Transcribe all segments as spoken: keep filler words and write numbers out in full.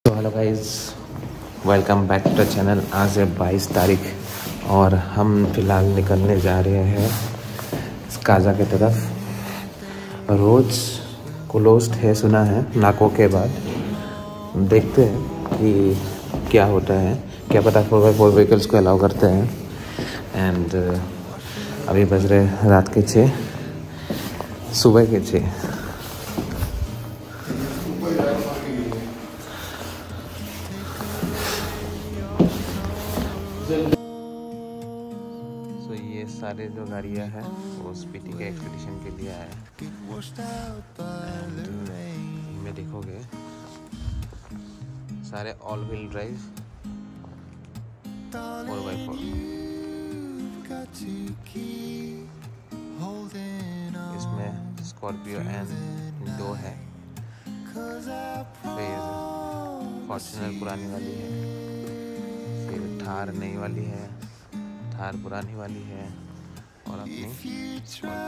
तो hello guys, welcome back to the channel. आज है बाईस तारीख और हम फ़िलहाल निकलने जा रहे हैं काजा की तरफ। रोज़ क्लोज्ड है सुना है नाकों के बाद। देखते हैं कि क्या होता है, क्या पता फोर बाई फोर व्हीकल्स को अलाउ करते हैं। एंड अभी बज रहे रात के छः, सुबह के छः। तो ये सारे जो गाड़ियाँ हैं वो स्पीति के एक्सपीडिशन के लिए आए हैं। में देखोगे सारे all wheel drive four by four. इसमें स्कॉर्पियो एन दो है, फिर फॉर्च्यूनर पुरानी वाली है, फिर थार नई वाली है, थार पुरानी वाली है और अपनी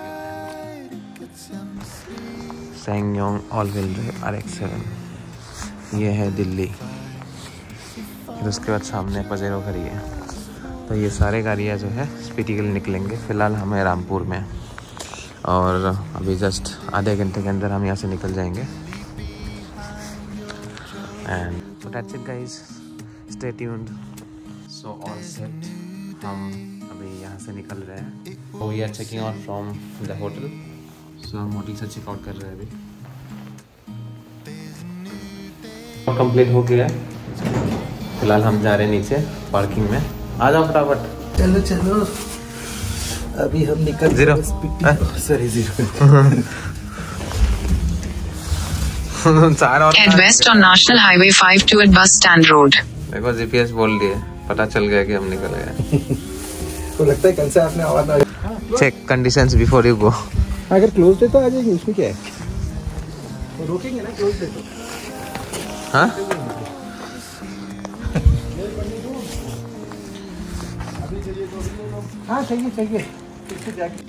SsangYong all wheel drive R X seven. ये है दिल्ली। फिर उसके बाद सामने पजेरो खड़ी है। तो ये सारे गाड़ियाँ जो है स्पीति के लिए निकलेंगे। फ़िलहाल हमें रामपुर में, और अभी जस्ट आधे घंटे के अंदर हम यहाँ से निकल जाएंगे। And so that's it guys, stay tuned. So all set, हम अभी यहाँ से निकल रहे हैं। We are checking out from the hotel. So हम होटल से चेकआउट कर रहे हैं अभी। कंप्लीट हो गया है। फिलहाल हम जा रहे हैं नीचे पार्किंग में। आ जाओ फटाफट। चलो चलो, अभी हम निकल जीरो सॉरी जीरो चार और Head west on National Highway five two at Bus Stand Road. देखो जीपीएस बोल दिए, पता चल गया कि हम निकल गए। तो लगता है कल से आपने आवाज ना check conditions before you go. अगर क्लोज है तो आ जाएंगे, उसमें क्या है, तो रोकेंगे ना क्लोज है तो। हाँ हाँ चाहिए चाहिए इससे जाके।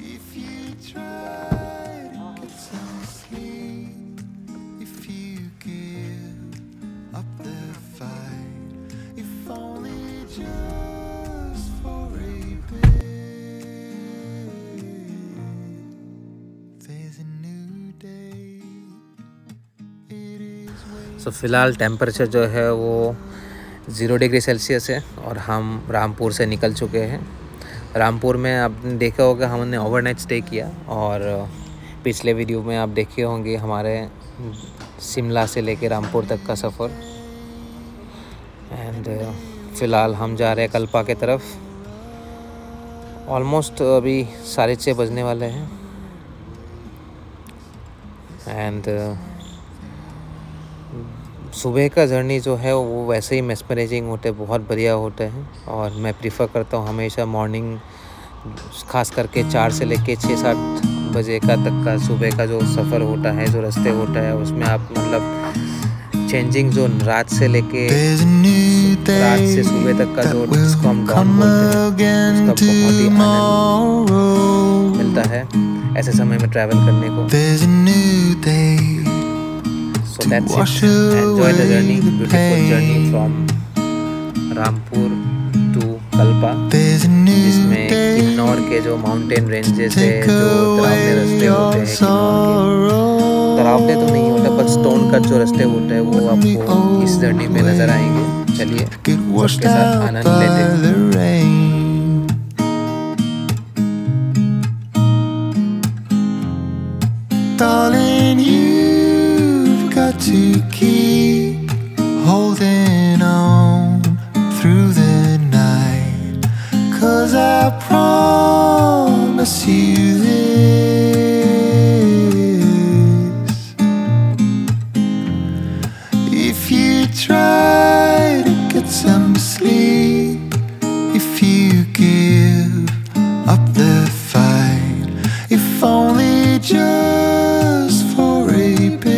सो so, फ़िलहाल टेम्परेचर जो है वो ज़ीरो डिग्री सेल्सियस है और हम रामपुर से निकल चुके हैं। रामपुर में आपने देखा होगा हमने ओवरनाइट स्टे किया, और पिछले वीडियो में आप देखे होंगे हमारे शिमला से लेके रामपुर तक का सफ़र। एंड फ़िलहाल हम जा रहे हैं कल्पा के तरफ। ऑलमोस्ट अभी साढ़े छः बजने वाले हैं। एंड सुबह का जर्नी जो है वो वैसे ही मेस्मराइजिंग होते हैं, बहुत बढ़िया होते हैं। और मैं प्रीफर करता हूँ हमेशा मॉर्निंग, खास करके चार से लेके छः सात बजे का तक का सुबह का जो सफ़र होता है, जो रास्ते होता है, उसमें आप मतलब चेंजिंग जो रात से लेके रात से सुबह तक का जो जिसको हम डाउन बोलते हैं, उसका बहुत ही आनंद मिलता है ऐसे समय में ट्रैवल करने को। So that's it. Enjoy the journey, beautiful journey from Rampur to Kalpa, जिसमें किन्नौर के जो माउंटेन रेंजेस है, जो तरावने रास्ते होते हैं, किन्नौर के तरावने तो नहीं होता पर स्टोन कट जो रास्ते होते हैं वो आपको इस जर्नी में नज़र आएंगे। चलिए सबके साथ आनंद लेते हैं। To keep holding on through the night, 'cause I promise you this: if you try to get some sleep, if you give up the fight, if only just for a bit.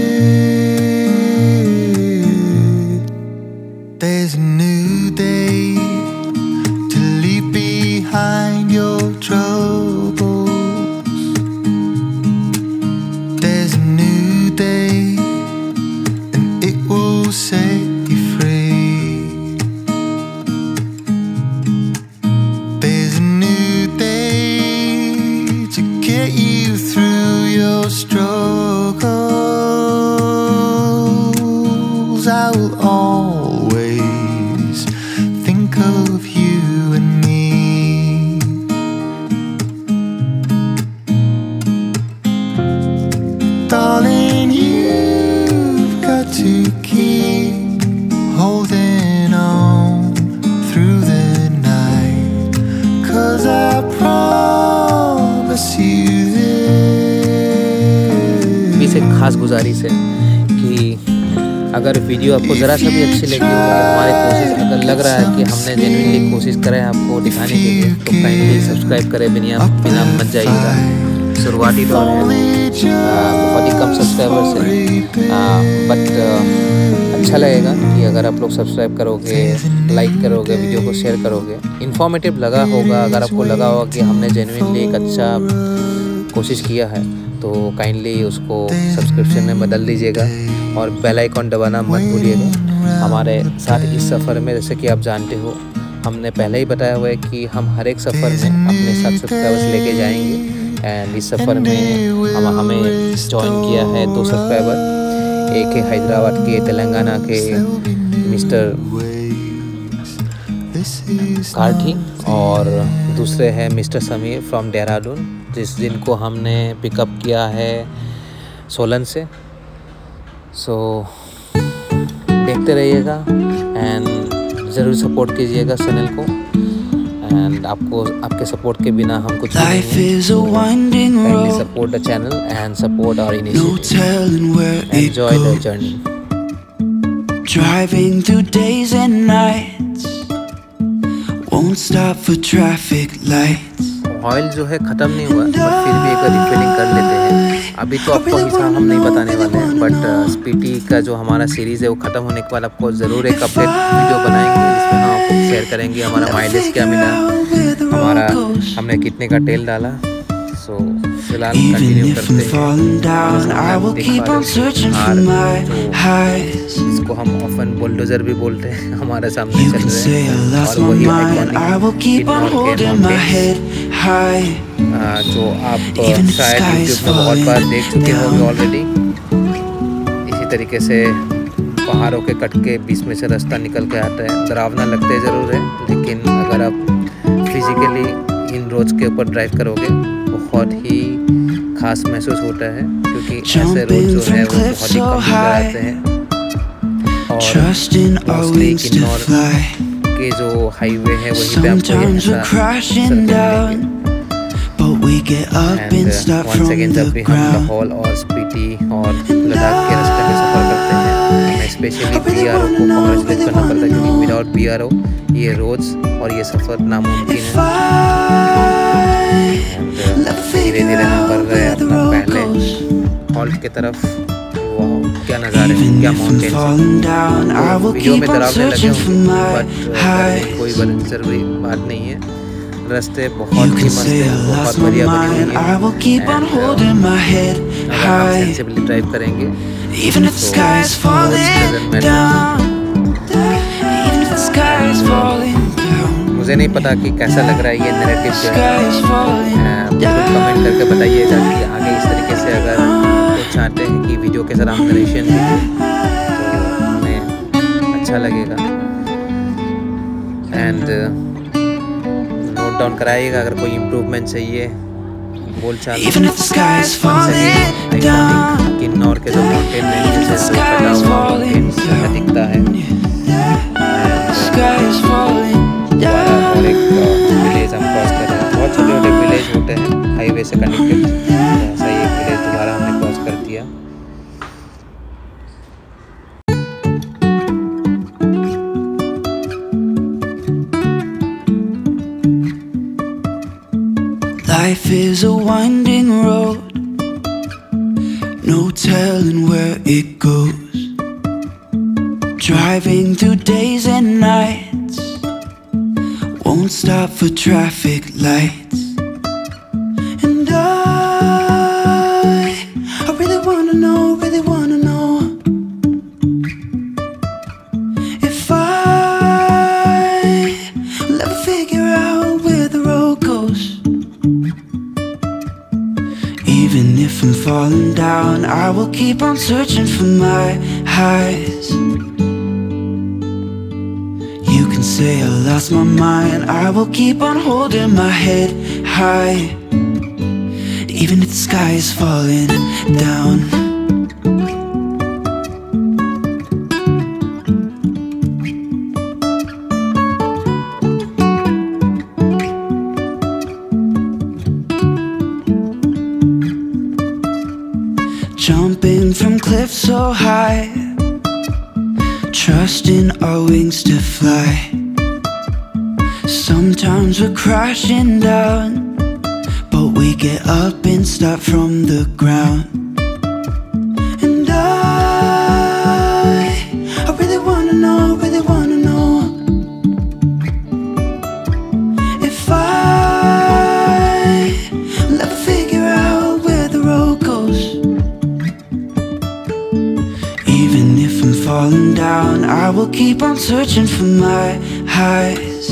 There's a new day to leave behind your troubles. There's a new day, and it will set you free. will always think of you and me. Darling, you've got to keep holding on through the night, 'cause I promise you this. भी से खास गुजारिश है कि अगर video आपको ज़रा सा भी अच्छी लगी हो, हमारी कोशिश अगर लग रहा है कि हमने जेन्युइनली कोशिश करें आपको दिखाने के लिए, तो काइंडली सब्सक्राइब करें, बिना बिना मत जाइएगा। शुरुआती दौर है, बहुत ही कम सब्सक्राइबर्स हैं, बट अच्छा लगेगा कि अगर आप लोग सब्सक्राइब करोगे, लाइक करोगे, वीडियो को शेयर करोगे, इन्फॉर्मेटिव लगा होगा, अगर आपको लगा होगा कि हमने जेन्युइनली एक अच्छा कोशिश किया है, तो काइंडली उसको सब्सक्रिप्शन में बदल दीजिएगा और बेल आइकॉन दबाना मत भूलिएगा। हमारे साथ इस सफ़र में, जैसे कि आप जानते हो, हमने पहले ही बताया हुआ है कि हम हर एक सफ़र में अपने साथ सब्सक्राइबर्स लेके जाएंगे। एंड इस सफ़र में हम हमें ज्वाइन किया है दो सब्सक्राइबर, एक है हैदराबाद के, तेलंगाना के मिस्टर काठी, और दूसरे हैं मिस्टर समीर फ्रॉम देहरादून, जिस जिनको हमने पिकअप किया है सोलन से। सो so, देखते रहिएगा एंड ज़रूर सपोर्ट कीजिएगा चैनल को। एंड आपको आपके सपोर्ट के बिना हम कुछ नहीं हैं। Support the channel and support our initiative. Enjoy the journey. Driving through days and nights, won't stop for traffic lights. Oil जो है ख़त्म नहीं हुआ, बट फिर भी एक बार रिफिलिंग कर लेते हैं। अभी तो आपको हिसाब हम नहीं बताने वाले हैं, बट स्पीटी का जो हमारा सीरीज़ है वो ख़त्म होने के बाद आपको ज़रूर एक अपडेट वीडियो बनाएंगे, जिसमें हम आपको शेयर करेंगे हमारा माइलेज क्या मिला, हमारा हमने कितने का तेल डाला। सो फिलहाल कंटिन्यू करते हैं। इसको हम ऑफन बुलडोजर भी बोलते हैं, हमारे सामने चल रहे हैं, और वही जो आप शायद यूट्यूब में बहुत बार देख चुके होंगे ऑलरेडी। इसी तरीके से पहाड़ों के कट के बीच में से रास्ता निकल के आता है। डरावना लगते ज़रूर है, लेकिन अगर आप फिजिकली इन रोड्स के ऊपर ड्राइव करोगे बहुत ही खास महसूस होता है, क्योंकि ऐसे रोड जो है वो बहुत ही कम नजर आते हैं। और मोस्टली किन्नौर के जो हाईवे है वहीं पे आपको ये ऐसा एंड वन सेकेंड जब भी हम लाहौल और स्पीटी और लद्दाख के रास्ते में सफ़र करते हैं, हमें स्पेशली बी आर ओ को कॉन्ग्रेचुलेट करना पड़ता है, क्योंकि विदाउट बी आर ओ ये रोड्स और ये सफ़र नामुमकिन है। धीरे धीरे हम बढ़ रहे हैं अपना पहले हॉल्ट की तरफ। वाह, क्या नज़ारे हैं, क्या माउंटेन्स हैं। वीडियो में डरावने लगे होंगे, बट कोई बड़ी ज़रूरी बात नहीं है। रास्ते बहुत ही मस्त हैं, बहुत बढ़िया बनी हुई है। अगर हम सेंसिबली ड्राइव करेंगे तो मुझे नहीं पता कि कैसा लग रहा है ये नैरेटिव जो है। कमेंट करके बताइएगा कि आगे इस तरीके से अगर कुछ चाहते हैं कि वीडियो के साथ हम नरेशन दें तो हमें अच्छा लगेगा। एंड नोट डाउन कराइएगा अगर कोई इम्प्रूवमेंट चाहिए बोल चाल। किन्नौर के जो माउंटेन रेंजेस है दिखता है, और एक विलेज हम क्रॉस कर रहे हैं। बहुत छोटे छोटे विलेज होते हैं हाईवे से कनेक्टेड, ऐसा ही एक विलेज दोबारा हमने क्रॉस कर दिया। Life is a winding road, no telling where it goes. Driving through days and nights, won't stop for traffic lights. And I, I really wanna know, really wanna know if I will ever figure out where the road goes. Even if I'm falling down, I will keep on searching for my highs. can say I lost my mind, I will keep on holding my head high, even if the sky is falling down. Jumping from cliffs so high, trusting our wings to fly. Sometimes we're crashing down, but we get up and start from the ground. And I, I really wanna know, really wanna know if I will ever figure out where the road goes. Even if I'm falling down, I will keep on searching for my highs.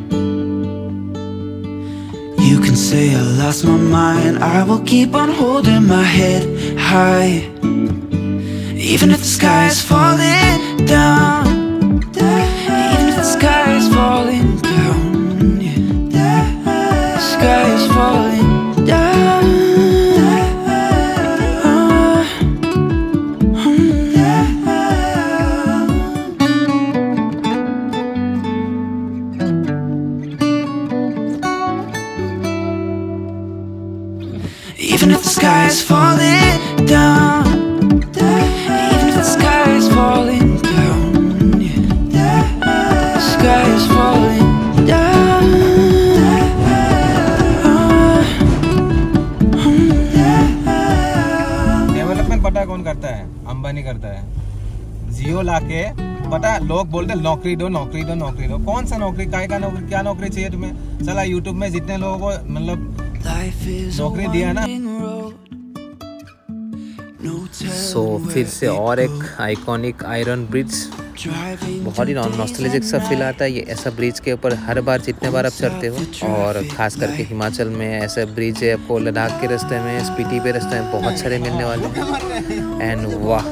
You can say I lost my mind, I will keep on holding my head high, even if the sky is falling down, even if the sky is falling down, yeah. The sky is falling down. Even if the sky is falling down, even if the sky is falling down, yeah. The sky is falling down. Development पता है कौन करता है? अंबानी करता है। जियो लाके पता है, लोग बोलते हैं नौकरी दो नौकरी दो नौकरी दो। कौन सा नौकरी, काय का नौकरी, क्या नौकरी चाहिए तुम्हें? चला यूट्यूब में जितने लोगों को मतलब नौकरी दिया ना। सो so, फिर से और एक आइकॉनिक आयरन ब्रिज, बहुत ही नॉस्टैल्जिक सा फील आता है। ये ऐसा ब्रिज के ऊपर हर बार जितने बार आप चढ़ते हो, और ख़ास करके हिमाचल में ऐसा ब्रिज है आपको लद्दाख के रास्ते में, स्पीति पे रास्ते में बहुत सारे मिलने वाले हैं। एंड वाह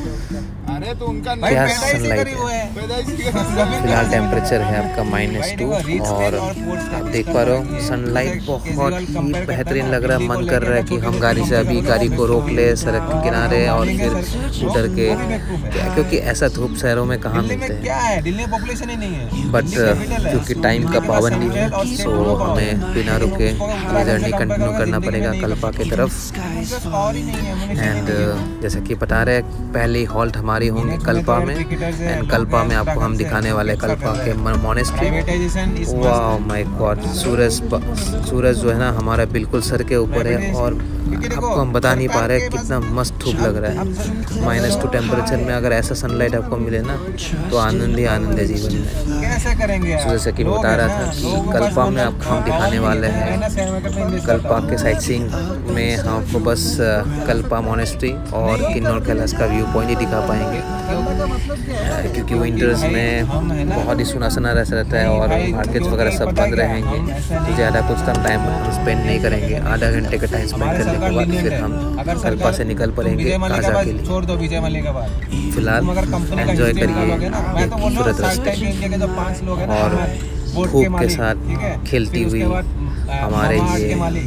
क्या सनलाइट है। फिलहाल टेम्परेचर है आपका माइनस टू, और आप देख पा रहे हो सनलाइट बहुत ही बेहतरीन लग रहा है। मन कर रहा है कि हम गाड़ी से अभी गाड़ी को रोक ले सड़क के किनारे और फिर उतर के, क्योंकि ऐसा धूप शहरों में कहाँ मिलते हैं। बट क्योंकि टाइम का पाबंदी है, सो हमें बिना रुके ये जर्नी कंटिन्यू करना पड़ेगा कल्पा की तरफ। एंड जैसा कि बता रहे पहली हॉल्ट हमारी होंगी कल्पा में, एंड कल्पा में आपको हम दिखाने वाले कल्पा के मोनेस्ट्री। वाह माय गॉड, सूरज सूरज जो है ना हमारा बिल्कुल सर के ऊपर है, और आपको हम बता नहीं पा रहे कितना मस्त धूप लग रहा है। माइनस टू टेम्परेचर में अगर ऐसा सनलाइट आपको मिले ना तो आनंद ही आनंद है जीवन में। तो जैसे कि बता रहा था कि कल्पा में आपको हम दिखाने वाले हैं, कल्पा के साइट सीइंग में हम आपको बस कल्पा मोनेस्ट्री और किन्नौर कैलाश का व्यू पॉइंट ही दिखा पाएंगे, क्योंकि विंटर्स में बहुत ही सुना सुना रहता है और मार्केट्स वगैरह सब बंद रहेंगे, तो ज़्यादा कुछ टाइम हम स्पेंड नहीं करेंगे। आधा घंटे का टाइम स्पेंड करने के बाद फिर हम कल्पा से निकल पड़ेंगे काजा के लिए। फिलहाल एंजॉय करिए ये खूबसूरत रास्ते और धूप के साथ खेलती हुई हमारे ये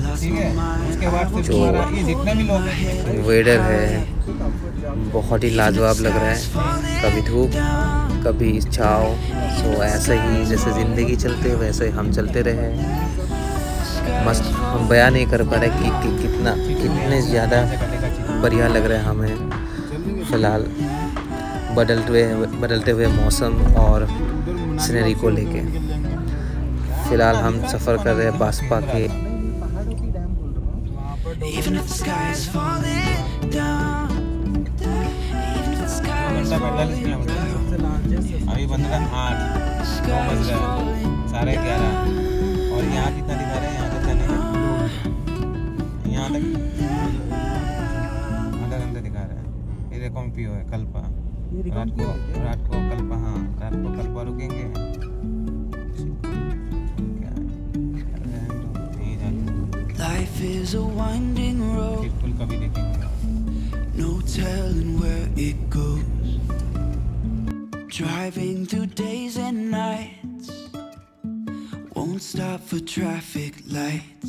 जो वेदर है बहुत ही लाजवाब लग रहा है। कभी धूप कभी छाँव, सो ऐसे ही जैसे ज़िंदगी चलते वैसे हम चलते रहे। मस्त, हम बयान नहीं कर पा रहे कि, कि कितना कितने ज़्यादा बढ़िया लग रहा है हमें फ़िलहाल बदलते हुए बदलते हुए मौसम और सीनरी को लेके। फ़िलहाल हम सफ़र कर रहे हैं बासपा के। अभी बन रहा आठ नौ बज रहा है, साढ़े ग्यारह, और यहाँ कितना दिखा रहे हैं? यहाँ तक नहीं, यहाँ तक आधा घंटा दिखा रहा है। ये देखो पियो है कल्पा, रात को रात को कल्पा, हाँ रात को कल्पा रुकेंगे। Life is a winding road, कभी देखेंगे, no telling where it goes. Driving through days and nights, won't stop for traffic lights.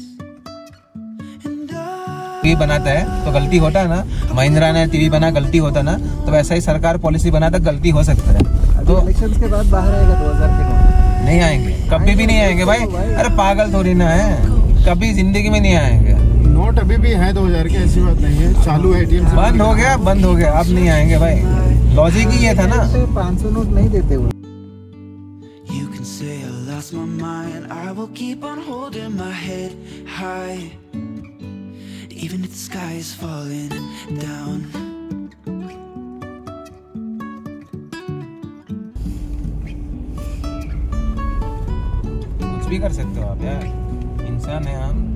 TV बनाता है तो गलती होता है ना, महिंद्रा ने टीवी बना गलती होता ना, तो वैसा ही सरकार पॉलिसी बनाता गलती हो सकता है। तो इलेक्शंस के बाद बाहर आएगा दो हज़ार के नोट नहीं आएंगे, कभी भी नहीं आएंगे भाई। अरे पागल थोड़ी ना है, कभी जिंदगी में नहीं आएंगे। नोट अभी भी है दो हज़ार के, ऐसी बात नहीं है, चालू है एटीएम। बंद हो गया, बंद हो गया, अब नहीं आएंगे भाई। लॉजिक ही ये था ना। पाँच सौ नोट नहीं देते वो। You can say I lost my mind, I will keep on holding my head high, even if the sky is falling down. कुछ भी कर सकते हो आप यार, इंसान है हम।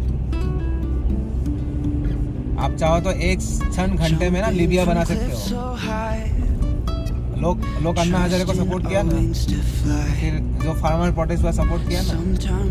आप चाहो तो एक क्षण घंटे में ना लीबिया बना सकते हो। लोग लोग अन्ना हजारे को सपोर्ट किया ना, फिर जो फार्मर प्रोटेस्ट हुआ सपोर्ट किया ना,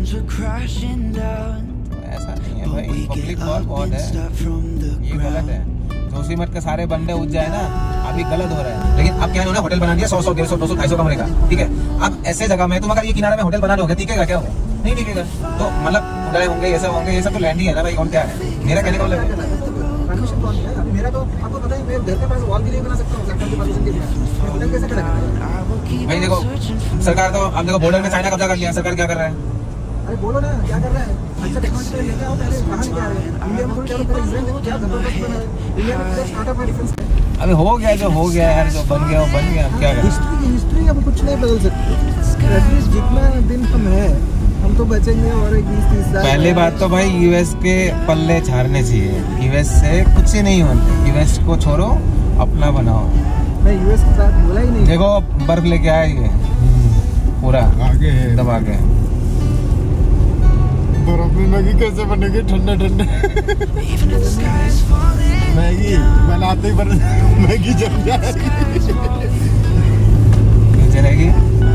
तो ऐसा नहीं है भाई। पब्लिक बहुत बहुत है, ये गलत है। जोशीमठ के सारे बंदे उठ जाए ना, अभी गलत हो रहा है। लेकिन अब क्या है, होटल बना दिया सौ सौ डेढ़ सौ दो सौ ढाई सौ कमरे का, ठीक है। अब ऐसे जगह में तुम अगर ये किनारे में होटल बना दोगे, टिकेगा क्या? होगा नहीं टिकेगा। तो मतलब उड़ाए होंगे, ये सब होंगे, ये सब तो लैंड ही है ना भाई। कौन क्या है, मेरा कहने का मतलब परमिशन कौन है? अभी मेरा तो आपको पता है, मैं घर के पास वॉल भी नहीं बना सकता हूँ सरकार की परमिशन के बिना। होटल कैसे बनाएगा भाई? देखो सरकार तो, अब देखो बॉर्डर में चाइना कब्जा कर लिया, सरकार क्या कर रहा है? अरे बोलो ना क्या कर रहा है? अच्छा टेक्नोलॉजी लेके आओ, पहले कहाँ क्या है इंडिया में? थोड़ी डेवलप करें, क्या जबरदस्त बना है इंडिया में, स्टार्टअप में डिफेंस है। अभी हो गया जो हो गया यार, जो बन गया वो बन गया। अब क्या करें? हिस्ट्री की हिस्ट्री अब कुछ नहीं बदल सकते। एटलीस्ट जितना दिन हम है, हम तो बचेंगे और एक बीस तीस साल। पहली बात तो भाई यूएस के पल्ले झाड़ने चाहिए। यूएस से कुछ ही नहीं होते, यूएस को छोड़ो, अपना बनाओ। मैं यूएस के साथ बोला ही नहीं। देखो बर्फ लेके आएंगे पूरा आगे है, दबा के। बर्फ में मैगी कैसे बनेगी? ठंडे ठंडे मैगी बनाते ही बन मैगी जम जाएगी, चलेगी।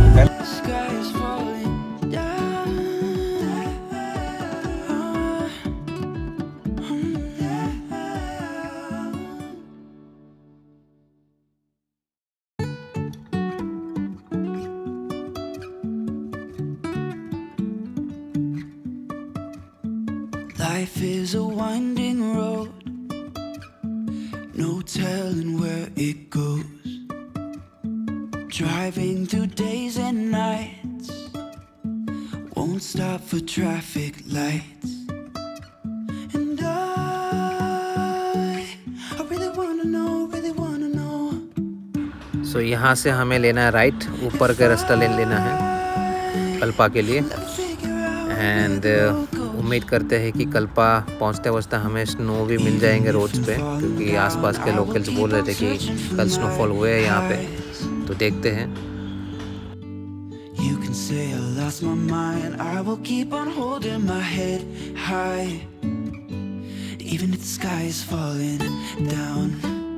Life is a winding road, no telling where it goes. Driving through days and nights, won't stop for traffic lights. And I, I really wanna know, really wanna know. So so, यहाँ से हमें लेना है right, ऊपर का रास्ता ले लेना है कल्पा के लिए। एंड uh, उम्मीद करते हैं कि कल्पा पहुँचते पहुँचते हमें स्नो भी मिल जाएंगे रोड्स पे, क्योंकि आसपास के लोकल्स बोल रहे थे कि कल स्नोफॉल हुए हैं यहाँ पे। तो देखते हैं। You can say I lost my mind, I will keep on holding my head high, even if the sky is falling down.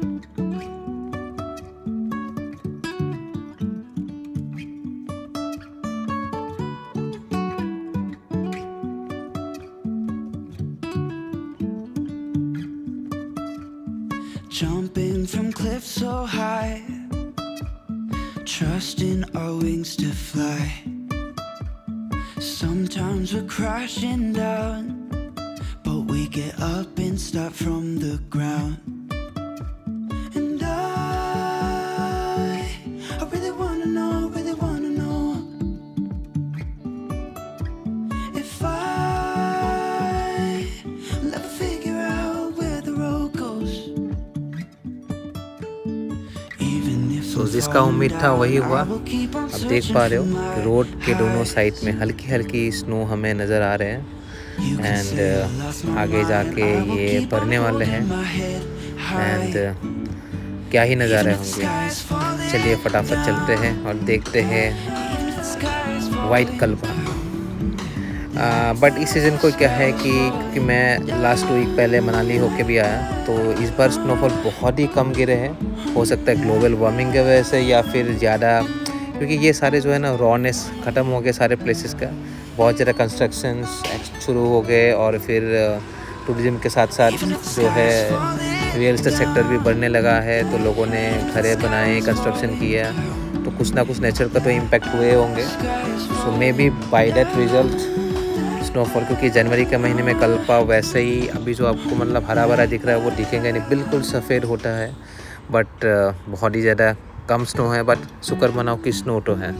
Jumping from cliffs so high, trusting our wings to fly. Sometimes we're crashing down, but we get up and start from the ground. And I, I really wanna know, really wanna know if I will ever figure out where the road goes. तो जिसका उम्मीद था वही हुआ। अब देख पा रहे हो कि रोड के दोनों साइड में हल्की हल्की स्नो हमें नज़र आ रहे हैं। एंड आगे जाके ये भरने वाले हैं। एंड क्या ही नज़ारे होंगे। चलिए फटाफट चलते हैं और देखते हैं वाइट कल्पा। बट इस सीज़न को क्या है कि क्योंकि मैं लास्ट वीक पहले मनाली होके भी आया, तो इस बार स्नोफॉल बहुत ही कम गिरे हैं। हो सकता है ग्लोबल वार्मिंग की वजह से, या फिर ज़्यादा क्योंकि ये सारे जो है ना रॉनेस ख़त्म हो गए सारे प्लेसेस का। बहुत ज़्यादा कंस्ट्रक्शंस शुरू हो गए और फिर टूरिज़्म के साथ साथ जो है रियल एस्टेट सेक्टर भी बढ़ने लगा है। तो लोगों ने घरें बनाए, कंस्ट्रक्शन किया, तो कुछ कुछ ना कुछ नेचर का तो इम्पैक्ट हुए होंगे। So maybe by that result snowfall, क्योंकि जनवरी के महीने में कल्पा वैसे ही अभी जो आपको मतलब हरा भरा दिख रहा है वो दिखेगा नहीं, बिल्कुल सफ़ेद होता है। बट बहुत ही ज़्यादा कम स्नो है, बट शुक्र मनाओ कि स्नो तो है।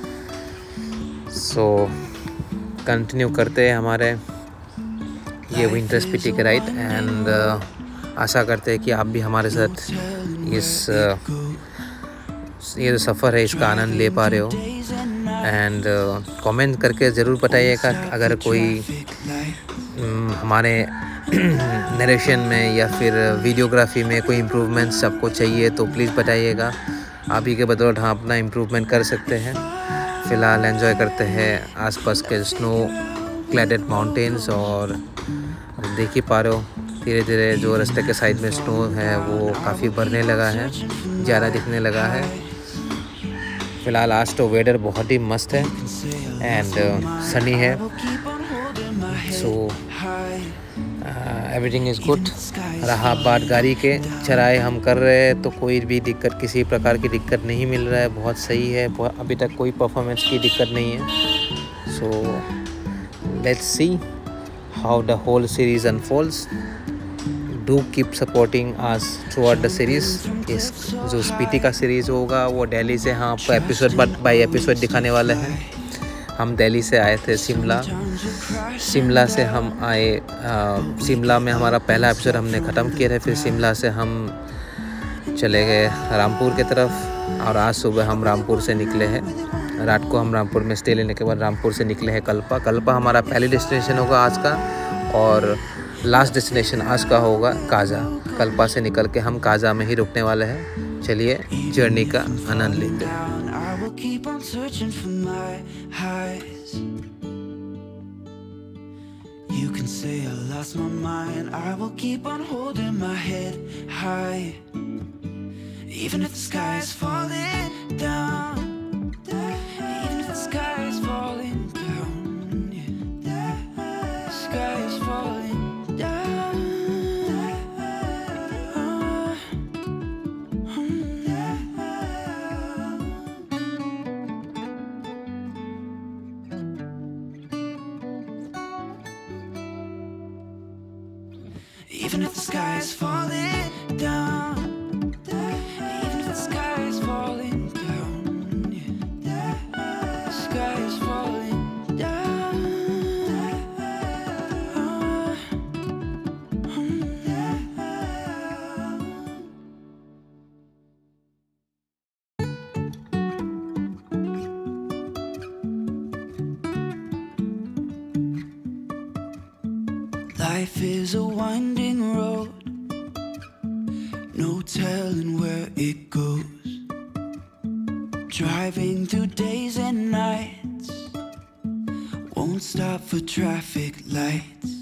सो कंटिन्यू करते हैं हमारे ये विंटर स्पीति के राइड एंड आशा करते हैं कि आप भी हमारे साथ इस ये जो सफ़र है इसका आनंद ले पा रहे हो। एंड कमेंट करके ज़रूर बताइएगा अगर कोई um, हमारे नरेशन में या फिर वीडियोग्राफी में कोई इम्प्रूवमेंट्स आपको चाहिए तो प्लीज़ बताइएगा। आप ही के बदौलत हम अपना इम्प्रूवमेंट कर सकते हैं। फ़िलहाल एंजॉय करते हैं आसपास के स्नो क्लैडेड माउंटेन्स, और देख ही पा रहे हो धीरे धीरे जो रास्ते के साइड में स्नो है वो काफ़ी बढ़ने लगा है, ज़्यादा दिखने लगा है। फ़िलहाल आज तो वेदर बहुत ही मस्त है एंड सनी है, सो एवरीथिंग इज़ गुड। रहा बात गाड़ी के चढ़ाई हम कर रहे हैं तो कोई भी दिक्कत, किसी प्रकार की दिक्कत नहीं मिल रहा है, बहुत सही है, अभी तक कोई परफॉर्मेंस की दिक्कत नहीं है। So let's see how the whole series unfolds. Do keep supporting us throughout the series. इस जो स्पीति का सीरीज़ होगा वो दिल्ली से हम आपको एपिसोड बाय एपिसोड दिखाने वाले हैं। हम दिल्ली से आए थे शिमला, शिमला से हम आए, शिमला में हमारा पहला एपिसोड हमने ख़त्म किया था। फिर शिमला से हम चले गए रामपुर की तरफ और आज सुबह हम रामपुर से निकले हैं। रात को हम रामपुर में स्टे लेने के बाद रामपुर से निकले हैं कल्पा। कल्पा हमारा पहली डेस्टिनेशन होगा आज का, और लास्ट डेस्टिनेशन आज का होगा काजा। कल्पा से निकल के हम काजा में ही रुकने वाले हैं। चलिए जर्नी का आनंद लेते हैं। You can say I lost my mind, I will keep on holding my head high. Even if the sky is falling down, even if the sky is falling down, yeah. The sky is falling down. Even if the sky is falling down, even if the sky is falling down, yeah. The sky is falling down. Life is a winding road, no telling where it goes. Driving through days and nights, won't stop for traffic lights.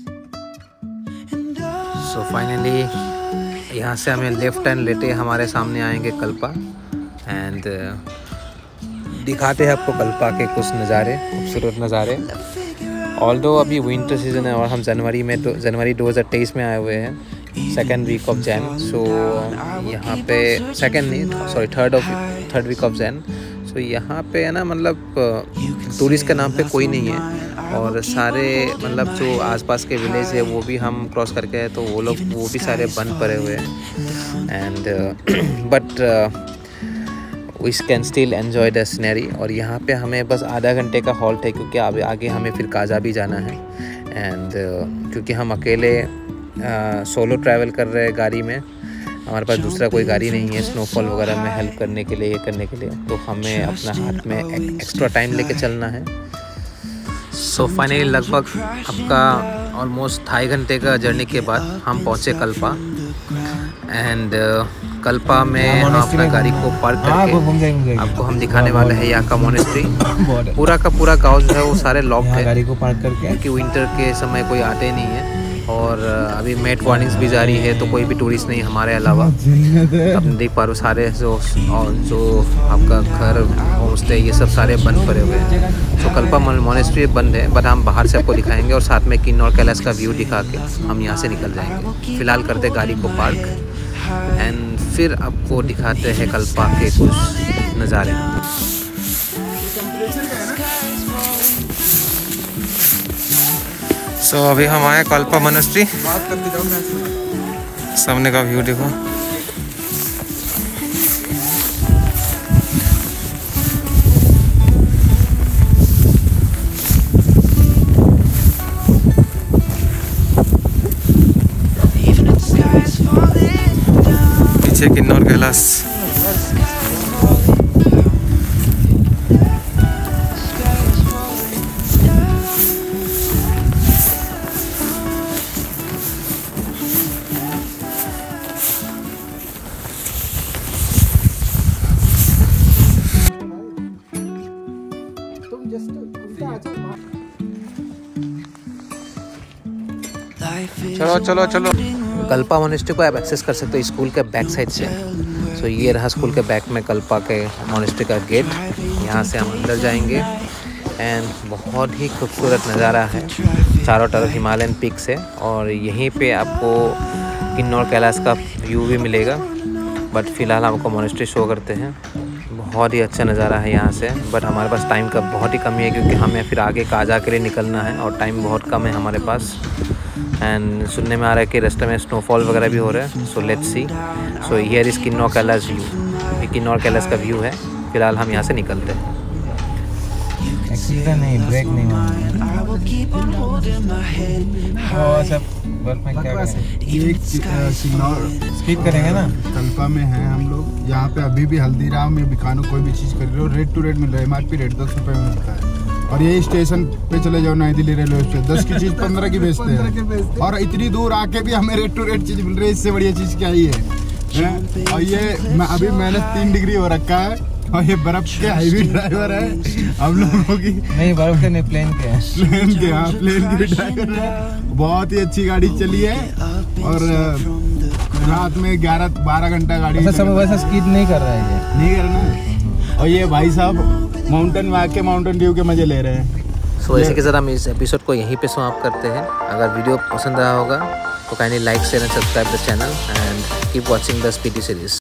So finally यहाँ से हमें left turn लेते हमारे सामने आएंगे Kalpa, and दिखाते हैं आपको कल्पा के कुछ नज़ारे, खूबसूरत नज़ारे। ऑल्दो अभी विंटर सीज़न है और हम जनवरी में तो जनवरी दो हज़ार तेईस में आए हुए हैं, second week of Jan. So यहाँ पे सेकेंड नहीं sorry third of third week of Jan. So यहाँ पे है ना मतलब टूरिस्ट के नाम पे कोई नहीं है, और सारे मतलब जो आसपास के विलेज है वो भी हम क्रॉस करके हैं तो वो लोग वो भी सारे बंद पड़े हुए हैं। And but we can still enjoy the scenery. और यहाँ पे हमें बस आधा घंटे का हॉल्ट है क्योंकि आगे आगे हमें फिर काजा भी जाना है। एंड uh, क्योंकि हम अकेले सोलो uh, ट्रैवल कर रहे हैं गाड़ी में, हमारे पास दूसरा कोई गाड़ी नहीं है स्नोफॉल वगैरह में हेल्प करने के लिए, ये करने के लिए, तो हमें अपना हाथ में एक, एक्स्ट्रा टाइम लेके चलना है। सो so, फाइनली लगभग आपका ऑलमोस्ट ढाई घंटे का जर्नी के बाद हम पहुँचे कल्पा। एंड uh, कल्पा में हम अपना गाड़ी को पार्क करके आपको हम दिखाने वाले हैं यहाँ का मोनेस्ट्री। पूरा का पूरा गांव जो है वो सारे लॉक है गाड़ी को पार्क करके, क्योंकि विंटर के समय कोई आते नहीं है। और अभी मेट वार्निंग्स भी जारी है तो कोई भी टूरिस्ट नहीं हमारे अलावा। आपने देख पा रहे हो सारे जो और जो आपका घर होम स्टे ये सब सारे बंद पड़े हुए हैं। तो कल्पा मोनेस्ट्री बंद है, बट हम बाहर से आपको दिखाएंगे और साथ में किन्नौर कैलाश का व्यू दिखा के हम यहाँ से निकल जाएंगे। फ़िलहाल करते गाड़ी को पार्क एंड फिर आपको दिखाते हैं कल्पा के कुछ नज़ारे। सो so, अभी हम आए कल्पा मोनेस्ट्री। सामने का व्यू देखो। पीछे किन्नौर कैलाश। चलो चलो चलो। कल्पा मोनेस्ट्री को आप एक्सेस कर सकते हो स्कूल के बैक साइड से। सो so, ये रहा स्कूल के बैक में कल्पा के मोनेस्ट्री का गेट। यहाँ से हम अंदर जाएंगे एंड बहुत ही खूबसूरत नज़ारा है। चारों तरफ हिमालयन पीक्स है और यहीं पे आपको किन्नौर कैलाश का व्यू भी मिलेगा। बट फ़िलहाल आपको मोनेस्ट्री शो करते हैं। बहुत ही अच्छा नज़ारा है यहाँ से। बट हमारे पास टाइम का बहुत ही कमी है क्योंकि हमें फिर आगे काजा के लिए निकलना है और टाइम बहुत कम है हमारे पास। एंड सुनने में आ रहा है कि रास्ते में स्नोफॉल वगैरह भी हो रहा है। So let's see. So here is Kinnaur Kailash view. ये किन्नौर कैलाश का व्यू है। फिलहाल हम यहाँ से निकलते हैं। एक्सीडेंट नहीं, ब्रेक नहीं हुआ। और सब बर्फ में क्या ये किन्नौर स्किप करेंगे ना। कल्पा में है हम लोग। यहाँ पे अभी भी हल्दीराम में बिकानो कोई भी चीज़ खरीद लो रेट टू रेट मिल रहा है। एम आर पी रेट दस रुपये में मिलता है। और यही स्टेशन पे चले जाओ नई दिल्ली रेलवे स्टेशन, दस की चीज़ पंद्रह की बेचते हैं। और इतनी दूर आके भी हमें रेट टू रेट चीज़ मिल रही है। इससे बढ़िया चीज़ क्या ही है, है? और ये मैं अभी मैंने तीन डिग्री हो रखा है और ये बर्फ के हाईवे ड्राइवर है हम लोगों की। नहीं बर्फ के नहीं, प्लेन के हैं। प्लेन के, हाँ प्लेन के ड्राइवर है। बहुत ही अच्छी गाड़ी चली है और रात में ग्यारह बारह घंटा गाड़ी सब वैसा स्किप नहीं कर रहा है ये। नहीं करना। और ये भाई साहब माउंटेन में आके माउंटेन व्यू के मजे ले रहे हैं। सो इसी के साथ हम इस एपिसोड को यहीं पे समाप्त करते हैं। अगर वीडियो पसंद रहा होगा तो kindly like share and subscribe the channel and keep watching the Spiti series.